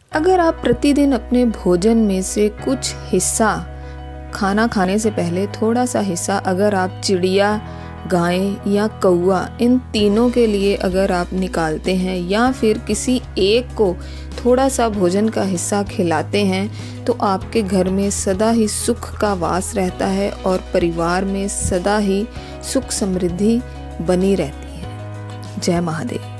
अगर आप प्रतिदिन अपने भोजन में से कुछ हिस्सा खाना खाने से पहले थोड़ा सा हिस्सा अगर आप चिड़िया, गाय या कौवा इन तीनों के लिए अगर आप निकालते हैं या फिर किसी एक को थोड़ा सा भोजन का हिस्सा खिलाते हैं तो आपके घर में सदा ही सुख का वास रहता है और परिवार में सदा ही सुख समृद्धि बनी रहती है। जय महादेव।